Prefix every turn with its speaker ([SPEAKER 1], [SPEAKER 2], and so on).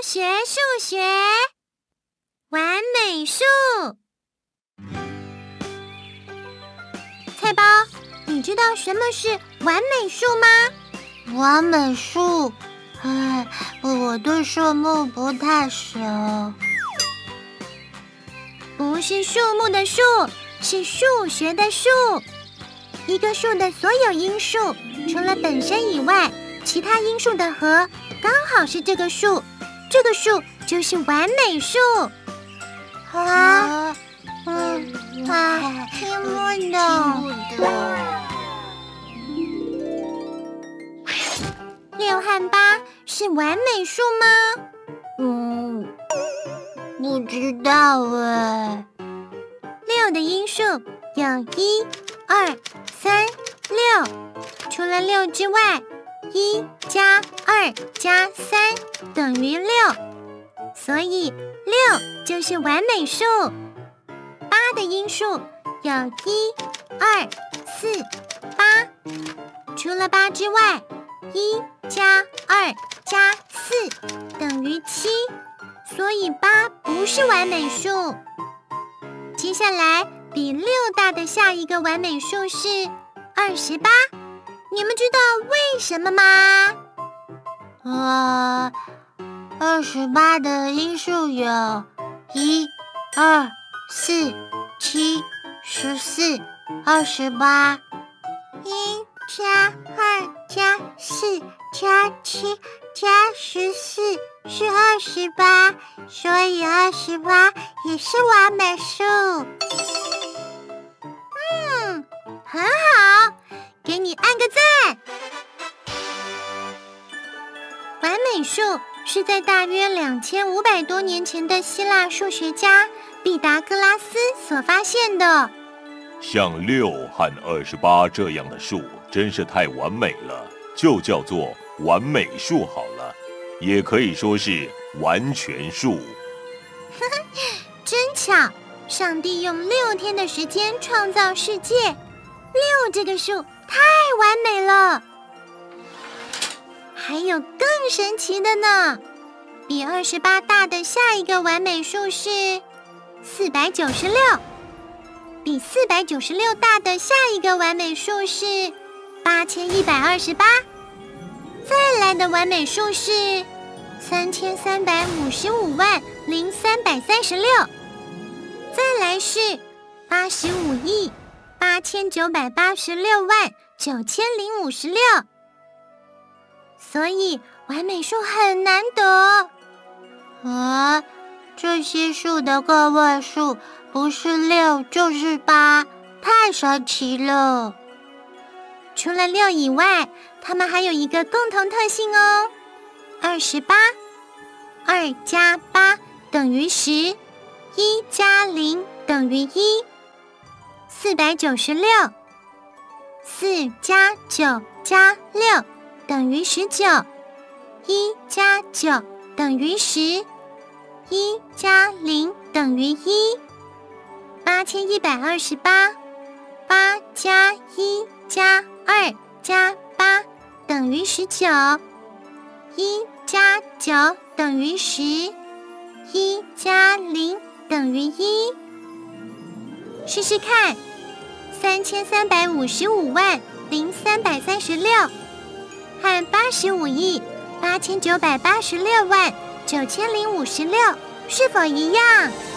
[SPEAKER 1] 学，完美数。菜包，你知道什么是完美数吗？
[SPEAKER 2] 完美数，我对数目不太熟。
[SPEAKER 1] 不是树木的树，是数学的数。一个数的所有因数，除了本身以外，其他因数的和刚好是这个数，这个数就是完美数。
[SPEAKER 2] 听不懂。
[SPEAKER 1] 6和8是完美数吗？
[SPEAKER 2] 不知道哎。
[SPEAKER 1] 6的因数有1、2、3、6，除了6之外，1加2加3等于6，所以6就是完美数。8的因数有1、2、4、8，除了8之外，1加2加4等于7，所以8不是完美数。接下来比6大的下一个完美数是28，你们知道为什么吗
[SPEAKER 2] ？28的因数有1、2、4、7、14、28。
[SPEAKER 1] 1加2加4加7加14是28，所以28也是完美数。很好，给你按个赞。完美数是在大约2500多年前的希腊数学家毕达哥拉斯所发现的。
[SPEAKER 3] 像6和28这样的数真是太完美了，就叫做完美数好了，也可以说是完全数。
[SPEAKER 1] 真巧，上帝用6天的时间创造世界，6这个数太完美了。还有更神奇的呢，比28大的下一个完美数是496，比496大的下一个完美数是8128，再来的完美数是33550336，再来是85亿89869056，所以完美数很难得。
[SPEAKER 2] 这些数的个位数不是6就是8，太神奇了。
[SPEAKER 1] 除了6以外，它们还有一个共同特性哦。28，2加8等于10，1加0等于1。496，4加9加6等于19，1加9等于10，1加0等于1。8128，8加1加2加8等于19，1加9等于10，1加0等于1。试试看，33550336和85亿89869056是否一样？